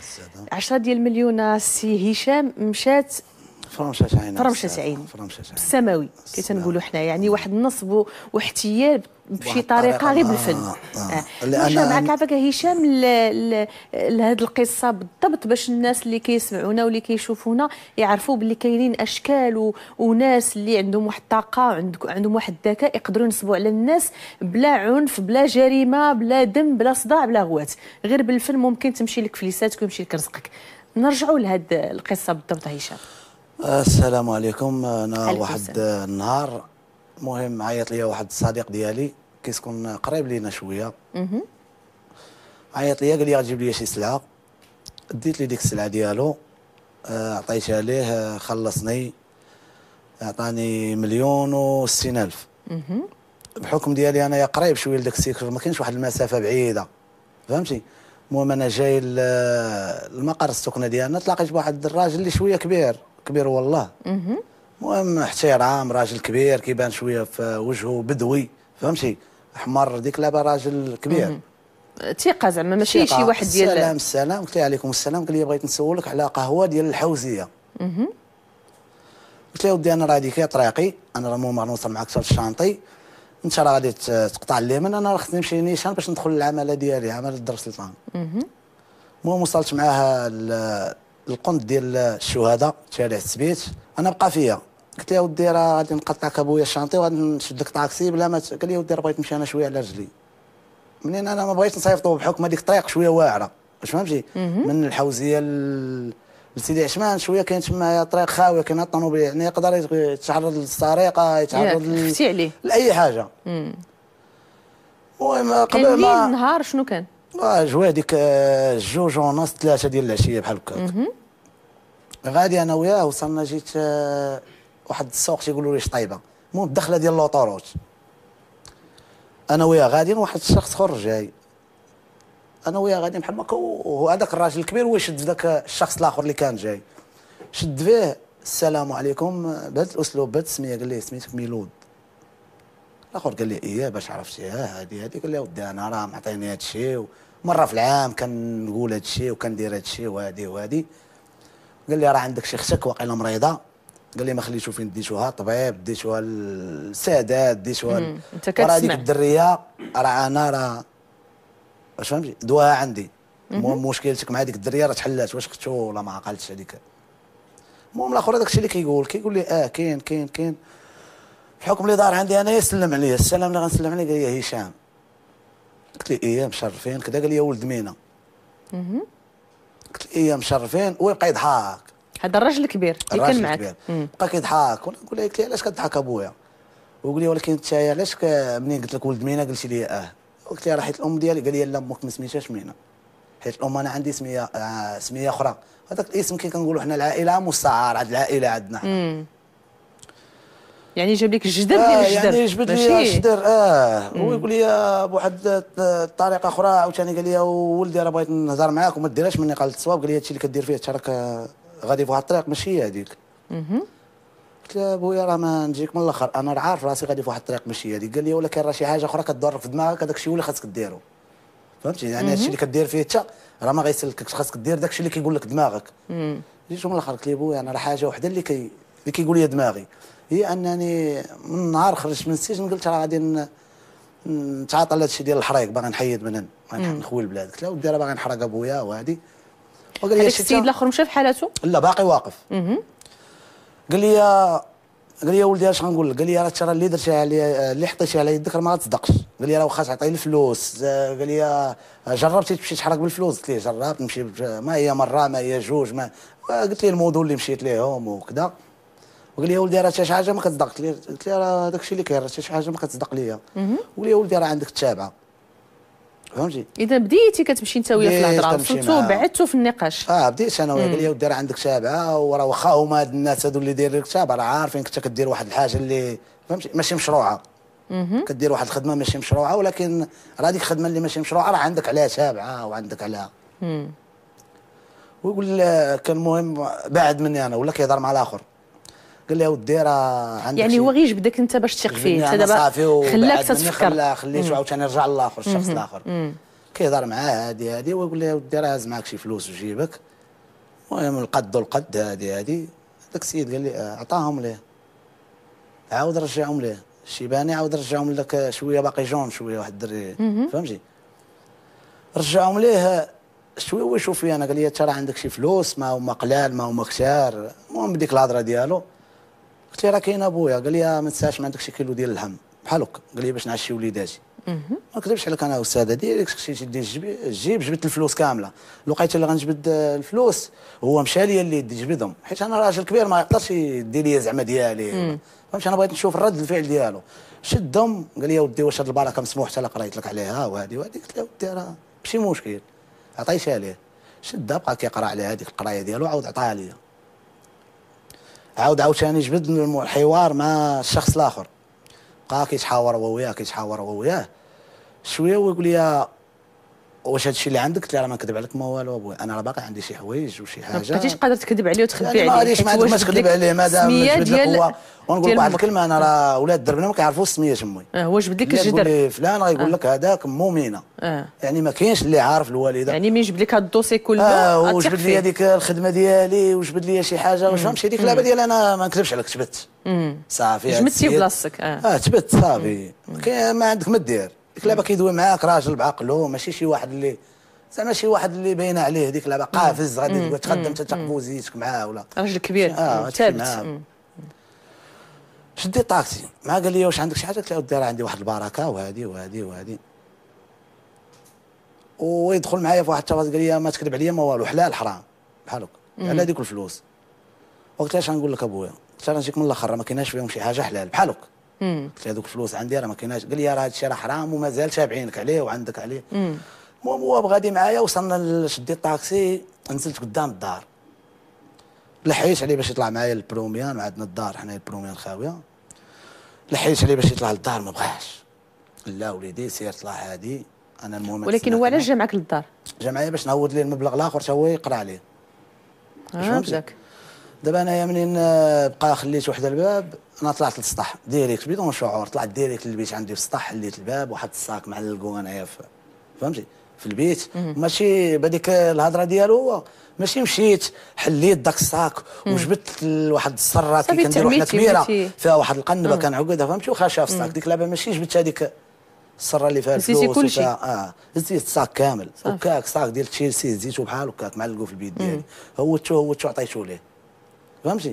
10 ديال المليون سي هشام مشات فرمشة عين بالسماوي كي تنقولوا حنا، يعني واحد النصب واحتيال بشي طريقه غير بالفن. واش معك عافاك هشام لهاد القصه بالضبط، باش الناس اللي كيسمعونا واللي كيشوفونا يعرفوا باللي كاينين اشكال وناس اللي عندهم واحد الطاقه عندهم واحد الذكاء يقدروا ينصبوا على الناس بلا عنف بلا جريمه بلا دم بلا صداع بلا غوات، غير بالفن ممكن تمشي لك فليساتك ويمشي لك رزقك. نرجعوا لهاد القصه بالضبط هشام. السلام عليكم. انا واحد النهار المهم عيط ليا واحد الصديق ديالي كيسكن قريب لينا شويه. عيط ليا قال لي غتجيب لي شي سلعه، ديت لي ديك السلعه ديالو، عطيتها ليه، خلصني، عطاني 1,060,000. بحكم ديالي انايا قريب شويه لداك السيكتور، ما كاينش واحد المسافه بعيده، فهمتي. المهم انا جاي المقر السكنه ديالنا، تلاقيت بواحد الراجل اللي شويه كبير والله. المهم احترام، راجل كبير كيبان شويه في وجهه بدوي، فهمتي، احمر ديك لابا، راجل كبير ثقه زعما ماشي شي واحد ديال السلام. قلت له عليكم السلام. قال لي بغيت نسولك على قهوه ديال الحوزيه. قلت له ودي انا راه هذيك طريقي، انا راه ما نوصل معاك حتى للشانطي، انت راه غادي تقطع اليمين، انا راه خصني نمشي نيشان باش ندخل للعماله ديالي، عماله الدار سلطان. المهم وصلت معاه القنت ديال الشهداء شارع السبيت، انا بقى فيا. قلت له ودي راه غادي نقطعك ابويا الشانطي وغادي نشد لك طاكسي بلا ما قال لي ودي راه بغيت نمشي انا شويه على رجلي. منين انا ما بغيتش نصيفطو بحكم هذيك الطريق شويه واعره، واش فهمتي، من الحوزيه لسيدي عثمان شويه كاين تما طريق خاويه، كاين الطوموبيل، يعني يقدر يتعرض للسرقه، يتعرض خفتي عليه لاي حاجه. المهم قبل ما كان النهار شنو كان؟ جوا ديك 2:30 3 ديال العشيه بحال هكاك. غادي انا وياه، وصلنا جيت واحد السوق تيقولوا ليه شطيبه، المهم الدخله ديال لوطوروت، انا وياه غاديين، واحد الشخص اخر جاي، انا وياه غاديين بحال هكا، وهذاك الراجل الكبير هو يشد في ذاك الشخص الاخر اللي كان جاي، شد فيه، السلام عليكم بهذا الاسلوب بهذه السميه، قال لي سميتك ميلود. الاخر قال لي ايه باش عرفتيها هذه. قال لي ودي انا راه معطيني هذا الشيء، مره في العام كنقول هذا الشيء وكندير هذا الشيء وهذه. قال لي راه عندك شي اختك واقيلا مريضه، قال لي ما خليتو فين ديتوها طبيب، ديتوها السادات، ديتوها انت كتسمع، راه هذيك الدريه راه انا راه واش فهمتي دواها عندي. المهم مشكلتك مع هذيك الدريه راه تحلات، واش اختو ولا ما عقلتش هذيك. المهم الاخر هذاك الشيء اللي كيقول لي كاين بحكم اللي دار عندي انا، يسلم عليا، السلام اللي غنسلم عليه، قال لي هشام. قلت لي ايه مشرفين كذا، قال لي ولد مينا. قلت لي ايه مشرفين، ويبقى يضحك هذا الراجل الكبير اللي كان معك، بقى كيضحك، وانا نقول له قلت لي علاش كتضحك ابويا؟ وقال لي ولكن انت علاش منين قلت لك ولد مينا قلتي لي قلت له راه حيت الام ديالي، قال لي لا امك ما سميتهاش مينا، حيت الام انا عندي سميه اخرى، هذاك الاسم كي كنقولوا حنا العائله مستعار، عند العائله عندنا حنا. يعني جاب لك الجدر ديال الجدر، يعني جبد لي الجدر. هو يقول لي بواحد الطريقه اخرى عاوتاني، قال لي ولدي راه بغيت نهضر معاك وما ديرهاش مني قال الصواب، قال لي هادشي اللي كدير فيه انت راك غادي في واحد الطريق ماشي هي هذيك. قلت له ابويا راه ما نجيك من الاخر، انا راه عارف راسي غادي في واحد الطريق ماشي هذيك. قال لي ولكن راه شي حاجه اخرى كدور في دماغك، هذاك الشيء هو اللي خاصك ديرو، فهمتي، يعني هادشي اللي كدير فيه انت راه ما غيسلككش، خاصك دير داك الشيء اللي كيقول لك دماغك. جيت من الاخر قلت لي ابويا انا راه حاجه وحده اللي كيقول لي دماغي، هي انني من نهار خرجت من السجن قلت راه غادي نتعاطى لهذا الشيء ديال الحريق، باغي نحيد منه، باغي نخوي البلاد. قلت له ودي راه باغي نحرق ابويا وهادي. وقال لي هذاك السيد الاخر مشى في حالته؟ لا باقي واقف. قال لي ولدي اش غنقول لك؟ قال لي راه ترى اللي درتي على اللي حطيتي على يدك راه ما غتصدقش. قال لي راه واخا تعطيني الفلوس، قال لي جربتي تمشي تحرق بالفلوس؟ قلت ليه جربت نمشي، ما هي مره ما هي جوج، ما قلت لي الموضوع اللي مشيت ليهم وكذا. وقال لي ولدي راه شي حاجه ما كتصدق. قلت لي راه داك الشيء اللي كاين، راه شي حاجه ما كتصدق ليا. وقال لي ولدي راه عندك التابعه، فهمتي. اذا بديتي كتمشي انت وياه في الهضره، وصلتوا بعدتوا في النقاش. بديت انا وياه. قال لي ودي راه عندك تابعه، وراه واخا هما هاد الناس هادو اللي دايرين لك تابعه راه عارفين كنت كدير واحد الحاجه اللي فهمتي ماشي مشروعه. كدير واحد الخدمه ماشي مشروعه، ولكن راه هذيك الخدمه اللي ماشي مشروعه راه عندك عليها تابعه وعندك عليها. ويقول كان المهم بعد مني انا ولا كيهضر مع الاخر. قال لي ودي راه عندك يعني هو غير جبدك انت باش تثق فيه، انت دابا خلاك تتفكر. خليته عاوتاني رجع للاخر الشخص الاخر. كيهضر معاه هادي ويقول له ودي راه هاز معاك شي فلوس في جيبك. المهم القد والقد هادي داك السيد قال لي عطاهم ليه، عاود رجعهم ليه الشيباني، عاود رجعهم لك شويه باقي جون شويه واحد الدري فهمتي، رجعهم ليه شويه ويشوف فيا انا. قال لي ترى عندك شي فلوس ما هما قلال ما هما كثار. المهم بديك الهضره ديالو قلت له راه كاين ابويا. قال لي ما تنساش ما عندك شي كيلو ديال اللحم بحال هكا. قال لي باش نعشي وليداتي. ما كذبش عليك انا استاذه ديالك خصك تدي الجيب. جبت الفلوس كامله. الوقيته اللي غنجبد الفلوس هو مشى لي اللي يدي جبدهم، حيت انا راجل كبير ما يقدرش يدي لي زعما ديالي فهمتي. انا بغيت نشوف الرد الفعل ديالو. شدهم قال لي ودي واش هاد البركه مسموح حتى قريت لك عليها وهذه قلت له ودي راه ماشي مشكل عطيتها ليه. شدها بقى كيقرا على هذيك القرايه ديالو عاود عطاها لي. عاوتاني جبد الحوار مع الشخص الاخر. بقى كيتحاور هو وياه شويه ويقول لي واش هادشي اللي عندك؟ قلت له راه ما نكذب عليك ما والو ابويا، انا راه باقي عندي شي حوايج وشي حاجه. ما بقيتيش قادر تكذب عليه وتخبي عليه. ما غاديش ما عندك ما تكذب عليه مادام جبد لك هو. ونقول لك واحد الكلمه، انا راه ولاد دربنا ما كيعرفوش سميه امي. هو جبد لك الجدر. تقول لي فلان غيقول لك هذاك مؤمنه. يعني ما كاينش اللي عارف الوالده. يعني مين جبد لك هذا الدوسي كله وجبد لي هذيك الخدمه ديالي وجبد لي شي حاجه واش فهمتي. هذيك اللعبه ديال انا ما نكذبش عليك تبت صافي. جمدتي بلاصتك. تبت صافي ما عندك ما دير. ديك اللعبه كيدوي معاك راجل بعقله، ماشي شي واحد اللي زعما شي واحد اللي باينه عليه ديك اللعبه قافز غادي تخدم انت تقبوزيتك معاه ولا راجل كبير ثابت. شديت الطاكسي معاه قال لي واش عندك شي حاجه؟ قلت له ودي راه عندي واحد البركه وهذه ويدخل معايا في واحد التفاصيل. قال لي ما تكذب عليا ما والو حلال حرام بحال هكا على هذيك الفلوس. وقلت له اش غنقول لك ابويا؟ قلت له نجيك من الاخر ما كايناش فيهم شي حاجه حلال بحال هكا. قلت له هذوك الفلوس عندي راه ما كايناش. قال لي راه هذا الشيء راه حرام ومازال تابعينك عليه وعندك عليه. المهم هو غادي معايا وصلنا شديت الطاكسي نزلت قدام الدار لحيت عليه باش يطلع معايا للبروميان. وعندنا الدار حنا البروميان خاويه. لحيت عليه باش يطلع للدار ما بغاش. لا وليدي سير طلع هادي انا المهم. ولكن هو علاش جا معاك للدار؟ جا معايا باش نعوض ليه المبلغ الاخر حتى هو يقرا عليه. هكذاك. دابا انايا منين بقى خليت وحده الباب انا طلعت للسطح ديريكت بدون شعور. طلعت ديريكت للبيت عندي في السطح حليت الباب وحط الصاك معلقو انايا فهمتي في البيت. ماشي بهذيك الهضره ديالو هو ماشي مشيت حليت داك الصاك وجبت واحد السرات كي كنديروا حنا كبيره فيها واحد القنبه كنعقدها فهمتي وخا شاف الصاك. ديك اللعبه ماشي جبت هذيك السره اللي فيها الفلوس زيت الصاك كامل وكاك صاك ديال تشيلسي زيتو بحال هكاك معلقو في البيت ديالي. هو عطيتو ليه فهمتي.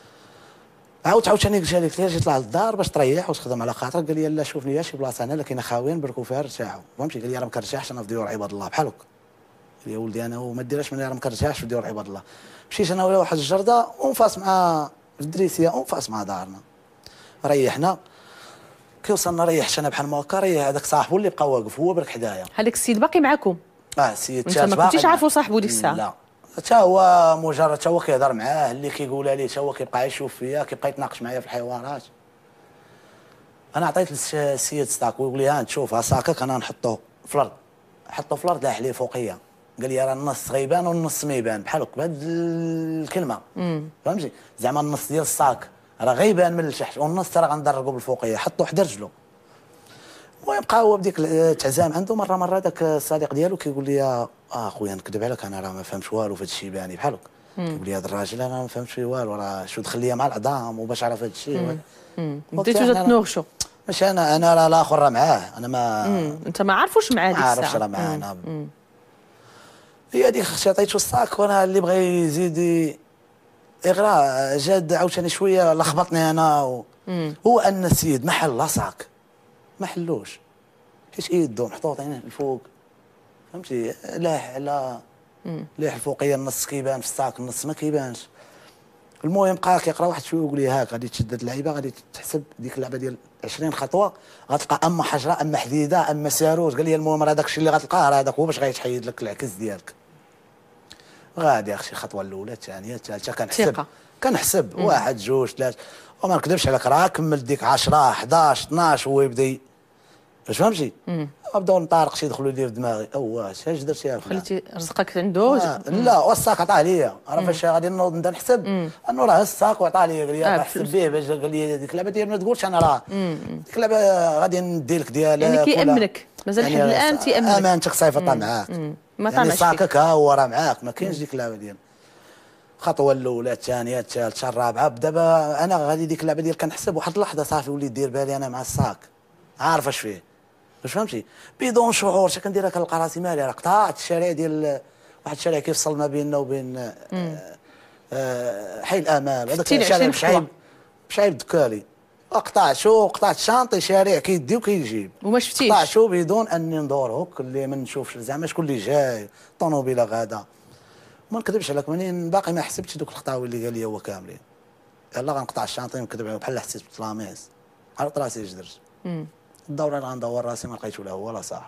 عاوتاني قلت لك تجي تطلع للدار باش تريح وتخدم على خاطرك. قال لي لا شوفني شي بلاصه انا لكن خاويين بركوا فيها ارتاحوا فهمتي. قال لي راه ما كنرتاحش انا في ديور عباد الله بحال هكا. قال لي يا ولدي انا وما ديرهاش مني راه ما كنرتاحش في ديور عباد الله. مشيت انا ولا واحد الجرده ونفاس مع الدريسيه ونفاس مع دارنا ريحنا. كي وصلنا ريحت انا بحال ما هكا ريح هذاك صاحبو اللي بقى واقف هو برك حدايا. هذاك السيد باقي معاكم؟ السيد انت ما كنتيش عارفو صاحبو ديك الساعه؟ لا حتى هو مجرد حتى هو كيهضر معاه اللي كيقولها ليه حتى هو كيبقى يشوف فيا كيبقى يتناقش معايا في الحوارات. انا عطيت للسيد ستاك ويقول لي ها تشوف ها ساكك انا نحطو في الارض. حطو في الارض لاح ليه فوقيه. قال لي راه النص غيبان والنص ما يبان بحال هكا بهاد الكلمه فهمتي. زعما النص ديال الساك راه غيبان من التحت والنص راه غندرقو بالفوقيه. حطو حدا رجلو. المهم بقى هو بديك التعزام عنده مره داك الصديق ديالو كيقول لي اخويا نكذب عليك انا راه ما فهمتش والو في هذا الشيباني بحال هكا. كيقول لي هذا الراجل انا ما فهمتش فيه والو راه شو دخل ليا مع العظام وباش عرف هذا الشيء. بديتو تتنوغشوا؟ ماشي انا راه الاخر راه معاه انا ما انت ما عارفوش معاه ديك الساعه؟ ما عارفش راه معانا. هي هذيك اختي عطيتو الصاك وانا اللي بغى يزيد اغراء جاد عاوتاني شويه لخبطني انا هو ان السيد ما حل صاك ما حلوش حيت يدو محطوطين الفوق فهمتي. لاح على لاح الفوقيه النص كيبان في الصاك النص ما كيبانش. المهم بقى كيقرا واحد شويه ويقول لي هاك غادي تشدد اللعيبه غادي تحسب ديك اللعبه ديال 20 خطوه غتلقى اما حجره اما حديده اما ساروت. قال لي المهم راه داك الشيء اللي غتلقاه راه هذاك هو باش غيتحيد لك العكس ديالك. غادي اخشي الخطوه الاولى الثانيه الثالثه كنحسب واحد جوج ثلاث وما نكذبش عليك راه كملت ديك 10 11 12 هو يبدا فهمتي بداو نطارق شي يدخلوا لي في دماغي اش درتي يا فلان خليتي رزقك عنده. لا والساك عطاه ليا، عرف فاش غادي نوض نبدا نحسب انه راه الساك وعطاه ليا، قال لي نحسب به باش قال لي ديك اللعبه ديال ما تقولش انا راه ديك اللعبه غادي ندي لك ديالك. يعني كيامنك مازال لحد الان تيامنك، امانتك صيفطها معاك، ما يعني طمعش ساكك ها هو راه معاك، ما كاينش ديك اللعبه ديال الخطوه الاولى الثانيه الثالثه الرابعه. دابا انا غادي ديك اللعبه ديال كنحسب واحد اللحظه صافي وليت دير بالي انا مع الساك عارف اش فيه، واش فهمتي بدون شعور اش كنديرها كنلقى راسي مالي راه قطعت الشارع ديال واحد الشارع كيفصل ما بيننا وبين حي الامال، هذاك الشارع بشعيب دكالي، قطعت شانطي شارع كيدي وكيجيب وما شفتيش قطعتو بدون اني ندور هوك اللي ما نشوفش زعما شكون اللي جاي طوموبيله غادا. ما نكذبش عليك منين باقي ما حسبتش دوك الخطاوي اللي قال لي هو كاملين، يلا غنقطع الشانطي ونكذب عليه بحال حسيت بالطلاميس عرفت راسي جدرت. الدوره اللي غندور راسي ما لقيتش لا هو لا صاحب،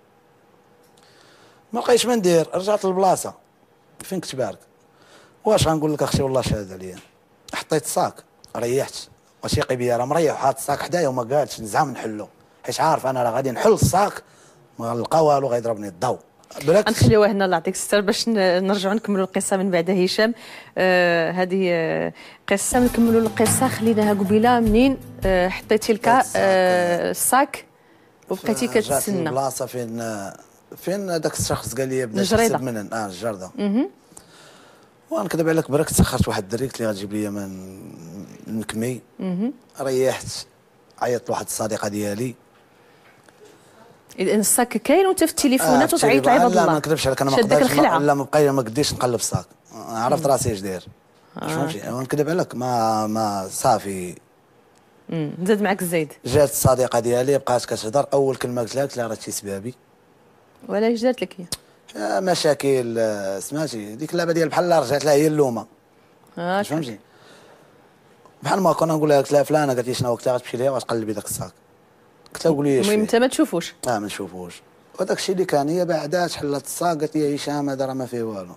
ما لقيتش ما ندير، رجعت للبلاصه فين كنت بارك. واش غنقول لك اختي والله شهاده عليا، حطيت الصاك ريحت وثيقي بيا راه مريح وحاط الصاك حدايا وما قالش نزعم نحلو، حيت عارف انا راه غادي نحل الصاك ما غنلقى والو غيضربني الضو. نخليوها هنا الله يعطيك الستر باش نرجعوا نكملوا القصه من بعد هشام. هذه قصه نكملوا القصه خليناها قبيله منين حطيتي لك الصاك وبقيتي كتسنى البلاصه فين هذاك الشخص قال لي بدا يحسب من الجرده. ونكذب عليك برك تسخرت واحد الدري قلت لي غتجيب لي من كمي. ريحت عيطت لواحد الصديقه ديالي، اذا الصاك كاين وانت في التليفونات وتعيط لعباد الله. لا ما نكذبش عليك انا ما قدرتش لا ما قديتش نقلب الصاك، عرفت راسي اش داير فهمتي. ونكذب عليك ما صافي زاد معك الزايد. جات الصديقه ديالي بقات كتهضر، اول كلمه قلت لها قلت لها راه شي سبابي. وعلاش جات لك هي؟ مشاكل سمعتي ديك اللعبه ديال بحال رجعت لها هي اللومه فهمتي. بحال ما كنا نقول لها قلت لها فلانه قالت لي شنو قلت لها غتمشي ليها وتقلبي داك الصاك، قلت لها قولي لي المهم انت ما تشوفوش. ما نشوفوش. وداك الشيء اللي كان هي بعدا حلت الصاك قالت لي هشام هذا راه ما فيه والو.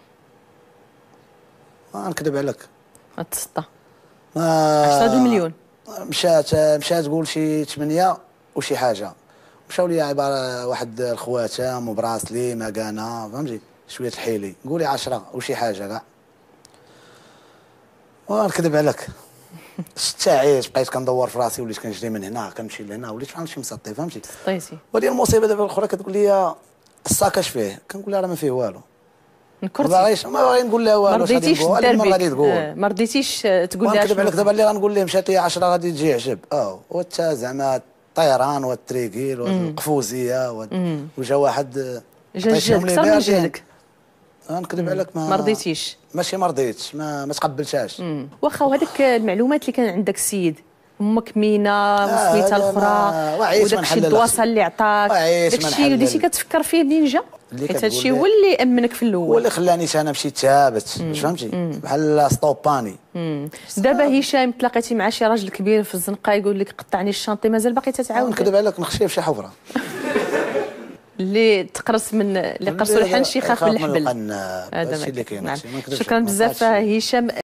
ما نكذب عليك تسطى 10 مليون مشات تقول شي 8 وشي حاجه، مشاو لي عباره واحد الخواتم وبراسلي مكانه فهمتي شويه الحيلي قولي 10 وشي حاجه كاع. ونكذب عليك شتاعيت بقيت كندور في راسي وليت كنجري من هنا كنمشي لهنا وليت بحال شي مسطي فهمتي. سطيتي. وديال المصيبه دابا الاخرى كتقول لي الصاك اش فيه، كنقول لها راه ما فيه والو. نكرتي ما باغي نقول لها والو. ما رضيتيش تدربي غادي تقول ما رضيتيش تقول لها. نكذب عليك دابا اللي غنقول ليه مشات لي 10 غادي تجي عجب وتا زعما الطيران والتريكيل والقفوزيه وجا واحد جا اكثر من جهدك. نكذب عليك ما رضيتيش. ماشي ما رضيتش ما تقبلتهاش. واخا وهذيك المعلومات اللي كان عندك السيد امك مينا وسميتها الاخرى وداك الشيء الدواسه اللي عطاك داك الشيء بديتي كتفكر فيه منين جا؟ حيت هذا الشيء هو اللي امنك في الاول، هو اللي خلاني انا مشيت ثابت فهمتي بحال ستوباني. دابا هشام تلاقيتي مع شي راجل كبير في الزنقه يقول لك قطعني الشانطي مازال باقي تتعاود؟ نكذب عليك نخشي في شي حفره اللي تقرص من اللي قرصوا الحنش يخاف من الحبل. هذا الشيء اللي كاين. شكرا بزاف هشام.